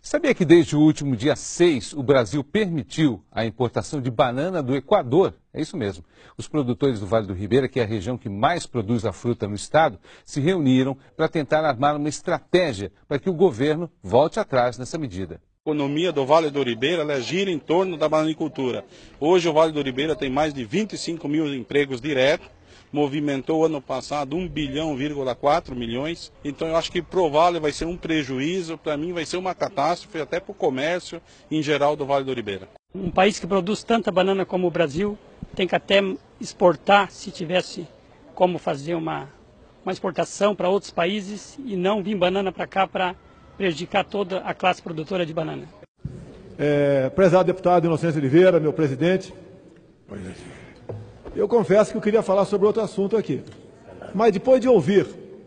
Sabia que desde o último dia 6 o Brasil permitiu a importação de banana do Equador? É isso mesmo. Os produtores do Vale do Ribeira, que é a região que mais produz a fruta no estado, se reuniram para tentar armar uma estratégia para que o governo volte atrás nessa medida. A economia do Vale do Ribeira gira em torno da bananicultura. Hoje o Vale do Ribeira tem mais de 25 mil empregos diretos, movimentou ano passado 1,4 bilhões. Então eu acho que pro Vale vai ser um prejuízo, para mim vai ser uma catástrofe até para o comércio em geral do Vale do Ribeira. Um país que produz tanta banana como o Brasil tem que até exportar, se tivesse como fazer uma exportação para outros países e não vir banana para cá para prejudicar toda a classe produtora de banana. Prezado deputado Inocêncio Oliveira, meu presidente, eu confesso que eu queria falar sobre outro assunto aqui, mas depois de ouvir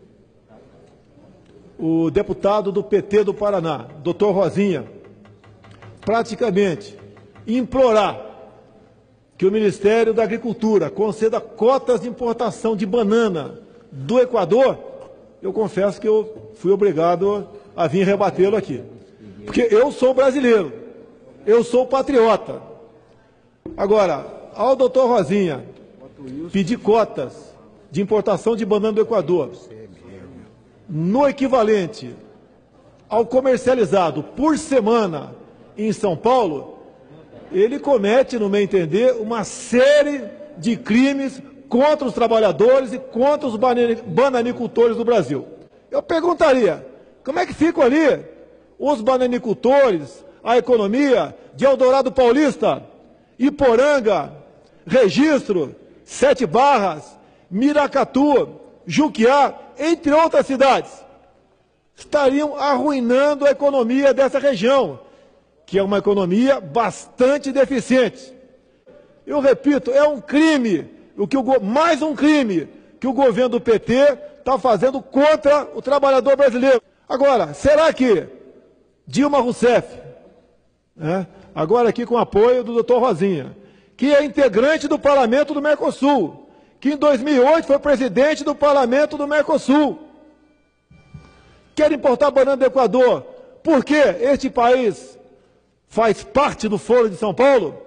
o deputado do PT do Paraná, doutor Rosinha, praticamente implorar que o Ministério da Agricultura conceda cotas de importação de banana do Equador, eu confesso que eu fui obrigado a vir rebatê-lo aqui. Porque eu sou brasileiro, eu sou patriota. Agora, ao doutor Rosinha pedir cotas de importação de banana do Equador, no equivalente ao comercializado por semana em São Paulo, ele comete, no meu entender, uma série de crimes contra os trabalhadores e contra os bananicultores do Brasil. Eu perguntaria, como é que ficam ali os bananicultores, a economia de Eldorado Paulista, Iporanga, Registro, Sete Barras, Miracatu, Juquiá, entre outras cidades? Estariam arruinando a economia dessa região, que é uma economia bastante deficiente. Eu repito, é um crime, mais um crime que o governo do PT está fazendo contra o trabalhador brasileiro. Agora, será que Dilma Rousseff, agora aqui com apoio do doutor Rosinha, que é integrante do Parlamento do Mercosul, que em 2008 foi presidente do Parlamento do Mercosul, quer importar banana do Equador, porque este país faz parte do Foro de São Paulo?